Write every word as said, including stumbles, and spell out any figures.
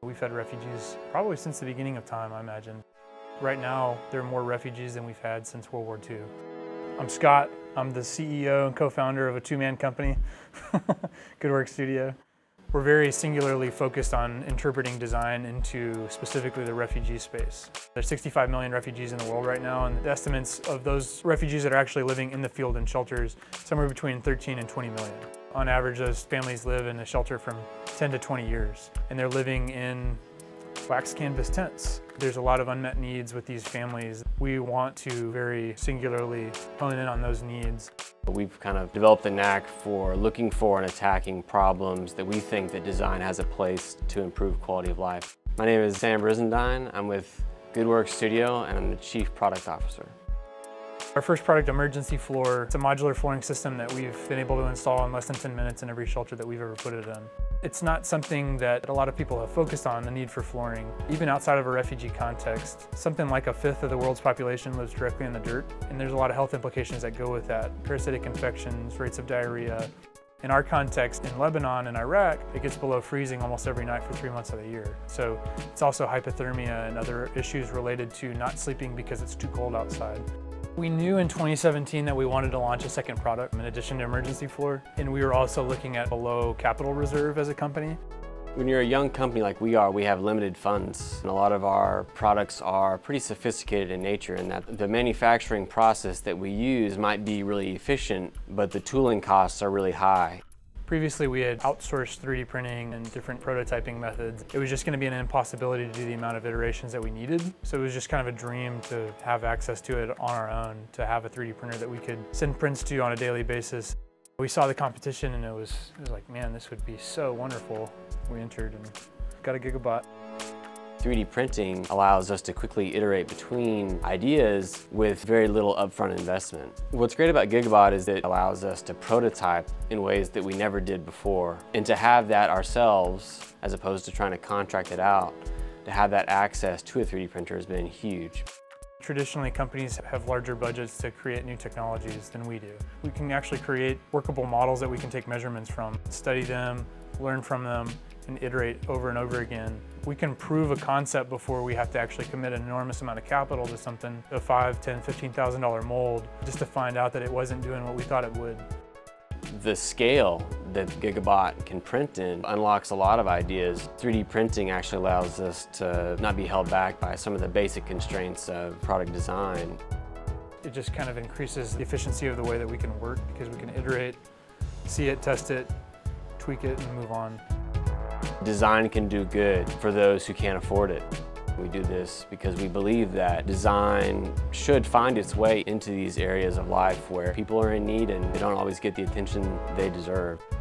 We've had refugees probably since the beginning of time, I imagine. Right now, there are more refugees than we've had since World War Two. I'm Scott. I'm the C E O and co-founder of a two-man company, Good Work Studio. We're very singularly focused on interpreting design into specifically the refugee space. There's sixty-five million refugees in the world right now, and the estimates of those refugees that are actually living in the field in shelters, somewhere between thirteen and twenty million. On average, those families live in a shelter from ten to twenty years, and they're living in wax canvas tents. There's a lot of unmet needs with these families. We want to very singularly hone in on those needs. We've kind of developed a knack for looking for and attacking problems that we think that design has a place to improve quality of life. My name is Sam Brizendine. I'm with Good Work Studio, and I'm the Chief Product Officer. Our first product, Emergency Floor, it's a modular flooring system that we've been able to install in less than ten minutes in every shelter that we've ever put it in. It's not something that a lot of people have focused on, the need for flooring. Even outside of a refugee context, something like a fifth of the world's population lives directly in the dirt, and there's a lot of health implications that go with that. Parasitic infections, rates of diarrhea. In our context, in Lebanon and Iraq, it gets below freezing almost every night for three months of the year. So it's also hypothermia and other issues related to not sleeping because it's too cold outside. We knew in twenty seventeen that we wanted to launch a second product in addition to Emergency Floor, and we were also looking at a low capital reserve as a company. When you're a young company like we are, we have limited funds, and a lot of our products are pretty sophisticated in nature in that the manufacturing process that we use might be really efficient, but the tooling costs are really high. Previously, we had outsourced three D printing and different prototyping methods. It was just going to be an impossibility to do the amount of iterations that we needed. So it was just kind of a dream to have access to it on our own, to have a three D printer that we could send prints to on a daily basis. We saw the competition and it was, it was like, man, this would be so wonderful. We entered and got a Gigabot. three D printing allows us to quickly iterate between ideas with very little upfront investment. What's great about Gigabot is that it allows us to prototype in ways that we never did before. And to have that ourselves, as opposed to trying to contract it out, to have that access to a three D printer has been huge. Traditionally, companies have larger budgets to create new technologies than we do. We can actually create workable models that we can take measurements from, study them, learn from them, and iterate over and over again. We can prove a concept before we have to actually commit an enormous amount of capital to something, a five, ten, fifteen thousand dollar mold, just to find out that it wasn't doing what we thought it would. The scale that Gigabot can print in unlocks a lot of ideas. three D printing actually allows us to not be held back by some of the basic constraints of product design. It just kind of increases the efficiency of the way that we can work because we can iterate, see it, test it, tweak it, and move on. Design can do good for those who can't afford it. We do this because we believe that design should find its way into these areas of life where people are in need and they don't always get the attention they deserve.